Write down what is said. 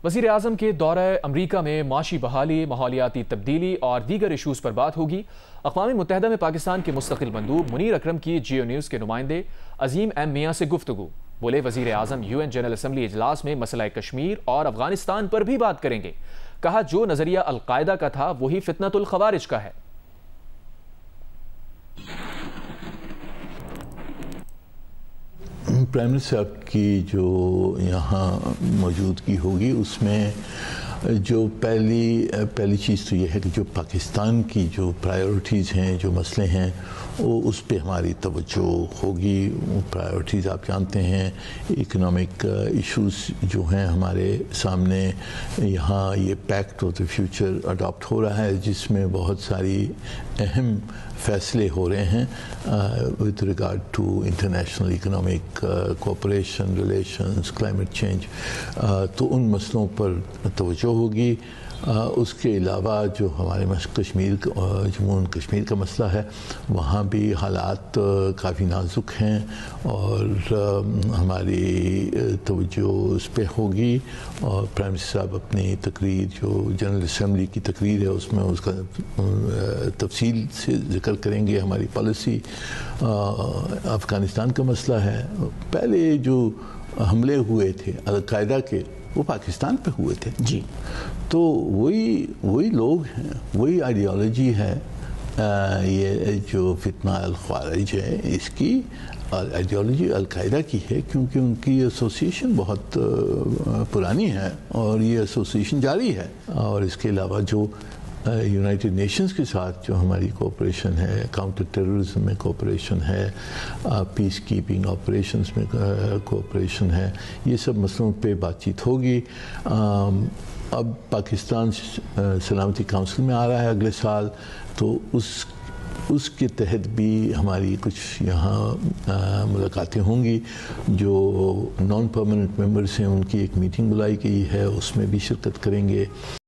وزیر اعظم کے دورہ امریکہ میں معاشی بحالی، ماحولیاتی تبدیلی اور دیگر ایشوز پر بات ہوگی۔ اقوام متحدہ میں پاکستان کے مستقل مندوب منیر اکرم کی جیو نیوز کے نمائندے عظیم ایم میاں سے گفتگو۔ بولے وزیر اعظم UN جنرل اسمبلی اجلاس میں مسئلہ کشمیر اور افغانستان پر بھی بات کریں گے۔ کہا جو نظریہ القاعدہ کا تھا وہی فتنۃ الخوارج کا ہے۔ پرائم منسٹر صاحب کی جو یہاں موجودگی ہوگی اس میں جو پہلی چیز تو یہ ہے کہ جو پاکستان کی جو پرائیورٹیز ہیں، جو مسئلے ہیں، وہ اس پہ ہماری توجہ ہوگی۔ وہ پرائیورٹیز آپ جانتے ہیں، اکنامک ایشوز جو ہیں ہمارے سامنے۔ یہاں یہ packet of the future adopt ہو رہا ہے جس میں بہت ساری اہم فیصلے ہو رہے ہیں with regard to international economic cooperation, relations, climate change۔ تو ان مسئلوں پر توجہ ہوگی۔ اس کے علاوہ جو ہمارے کشمیر جموں و کشمیر کا مسئلہ ہے، وہاں بھی حالات کافی نازک ہیں اور ہماری توجہ اس پہ ہوگی۔ اور پرائم منسٹر صاحب اپنی تقریر جو جنرل اسمبلی کی تقریر ہے اس میں اس کا تفصیل سے ذکر کریں گے۔ ہماری پالیسی، افغانستان کا مسئلہ ہے، پہلے جو حملے ہوئے تھے القاعدہ کے وہ پاکستان پہ ہوئے تھے جی، تو وہی لوگ ہیں، وہی آئیڈیالوجی ہے۔ یہ جو فتنہ الخوارج ہے اس کی آئیڈیالوجی القاعدہ کی ہے، کیونکہ ان کی ایسوسیشن بہت پرانی ہے اور یہ ایسوسیشن جاری ہے۔ اور اس کے علاوہ جو یونائٹڈ نیشنز کے ساتھ جو ہماری کوآپریشن ہے، کاؤنٹر ٹیررزم میں کوآپریشن ہے، پیس کیپنگ آپریشنز میں کوآپریشن ہے، یہ سب مسئلوں پہ بات چیت ہوگی۔ اب پاکستان سلامتی کونسل میں آ رہا ہے اگلے سال، تو اس کے تحت بھی ہماری کچھ یہاں ملاقاتیں ہوں گی۔ جو نان پرماننٹ ممبرس ہیں ان کی ایک میٹنگ بلائی گئی ہے، اس میں بھی شرکت کریں گے۔